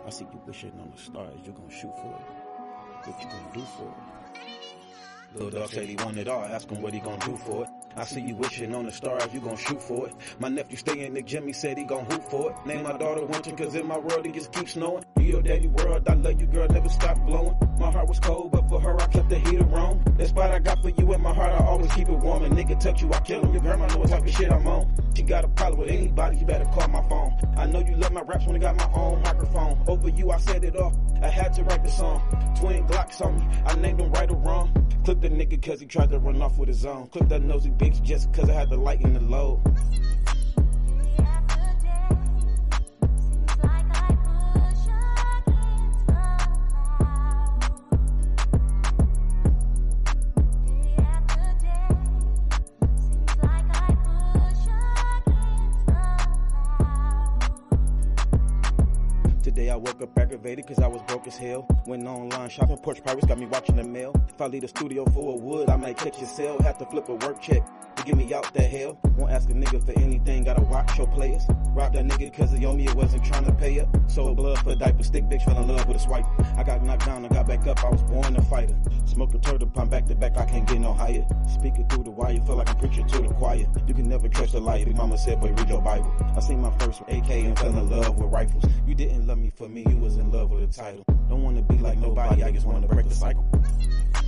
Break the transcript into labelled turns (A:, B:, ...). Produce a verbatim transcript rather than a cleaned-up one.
A: I see you wishing on the stars, you gon' shoot for it. What you gonna do for it? Lil dog said he want it all, ask him what he gon' do for it. I see you wishing on the stars, you gon' shoot for it. My nephew stay in the gym, he said he gon' hoop for it. Name my daughter Winter, cause in my world it just keeps snowing. In your daddy world, I love you girl, never stop blowing. My heart was cold, but for her I kept the heater on. That spot I got for you in my heart, I always keep it warm. And nigga touch you, I kill him. Your grandma know what type of shit I'm on. She got a problem with anybody, you better call my phone. I know you love my raps when I got my own microphone. Over you, I set it off, I had to write the song. Twin Glocks on me, I named him right or wrong. Clip the nigga cause he tried to run off with his own. Clip that nosy bitch just cause I had to lighten the load. Today I woke up aggravated cause I was broke as hell. Went online shopping, Porch Pirates got me watching the mail. If I leave the studio full of wood, I might catch a sale. Have to flip a work check to get me out the hell. Won't ask a nigga for anything, gotta watch your players. Robbed that nigga cause he owe me, it wasn't trying to pay up. Sold blood for a diaper, stick bitch, fell in love with a swipe. I got knocked down and got back up, I was born a fighter. Smoke a turtle pump back to back, I can't get no higher. Speaking through the wire, feel like I'm preaching to the choir. You can never trust a liar, big mama said, boy, read your Bible. I seen my first A K and fell in love with rifles. You didn't love me for me, you was in love with a title. Don't wanna be like nobody, I just wanna break the cycle.